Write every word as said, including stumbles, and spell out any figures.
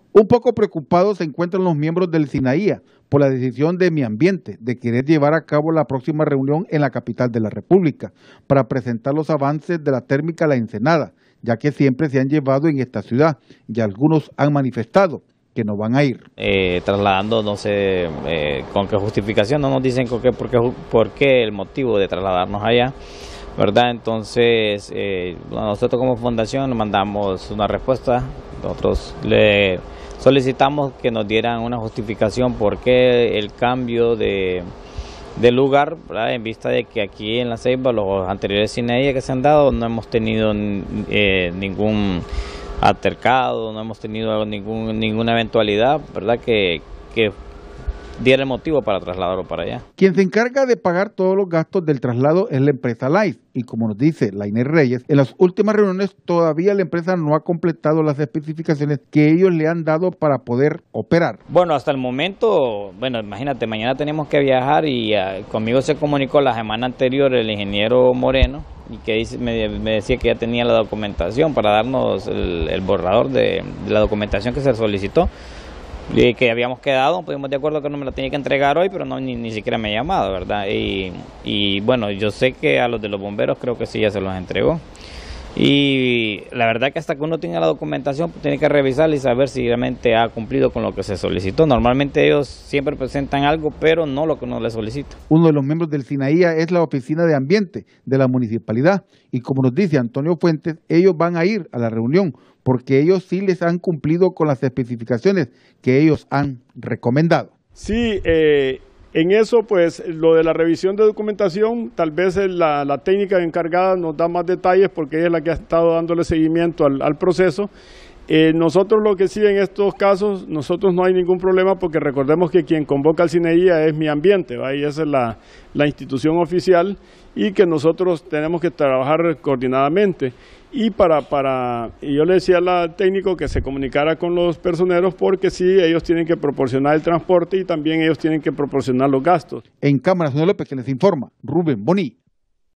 Un poco preocupados se encuentran los miembros del SINAÍA por la decisión de Mi Ambiente de querer llevar a cabo la próxima reunión en la capital de la República para presentar los avances de la térmica La Ensenada, ya que siempre se han llevado en esta ciudad y algunos han manifestado que no van a ir. Eh, trasladando, no sé eh, con qué justificación, no nos dicen con qué, por, qué, por qué el motivo de trasladarnos allá, ¿verdad? Entonces, eh, nosotros como fundación mandamos una respuesta, nosotros le solicitamos que nos dieran una justificación por qué el cambio de, de lugar, ¿verdad? En vista de que aquí en La Ceiba, los anteriores SINAÍA que se han dado, no hemos tenido eh, ningún altercado, no hemos tenido ningún, ninguna eventualidad, ¿verdad? Que, que diera el motivo para trasladarlo para allá. Quien se encarga de pagar todos los gastos del traslado es la empresa Life, y como nos dice Lainer Reyes, en las últimas reuniones todavía la empresa no ha completado las especificaciones que ellos le han dado para poder operar. Bueno, hasta el momento, bueno, imagínate, mañana tenemos que viajar y uh, conmigo se comunicó la semana anterior el ingeniero Moreno, y que dice, me, me decía que ya tenía la documentación para darnos el, el borrador de, de la documentación que se solicitó. Y que habíamos quedado, pudimos de acuerdo que no me la tenía que entregar hoy, pero no ni, ni siquiera me ha llamado, ¿verdad? Y, y bueno, yo sé que a los de los bomberos creo que sí ya se los entregó. Y la verdad que hasta que uno tenga la documentación, pues, tiene que revisarla y saber si realmente ha cumplido con lo que se solicitó. Normalmente ellos siempre presentan algo, pero no lo que uno les solicita. Uno de los miembros del SINAÍA es la Oficina de Ambiente de la Municipalidad, y como nos dice Antonio Fuentes, ellos van a ir a la reunión porque ellos sí les han cumplido con las especificaciones que ellos han recomendado. Sí, eh, en eso pues lo de la revisión de documentación, tal vez la, la técnica encargada nos da más detalles porque ella es la que ha estado dándole seguimiento al, al proceso. Eh, nosotros lo que sí en estos casos, nosotros no hay ningún problema porque recordemos que quien convoca al SINAÍA es Mi Ambiente, ¿va? Y esa es la, la institución oficial, y que nosotros tenemos que trabajar coordinadamente. Y para, para y yo le decía al técnico que se comunicara con los personeros porque sí, ellos tienen que proporcionar el transporte y también ellos tienen que proporcionar los gastos. En Cámara, señor López, que les informa Rubén Boni.